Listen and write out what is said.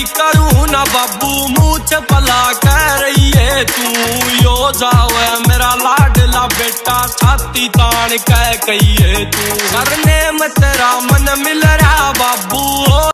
करूँ ना बाबू मुझ भला कह रही है तू। यो जावे मेरा लाडला बेटा छाती तान कह कहिए तू। करने में तेरा मन मिल रहा बाबू।